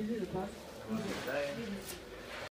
Is it the bus? Have a good day.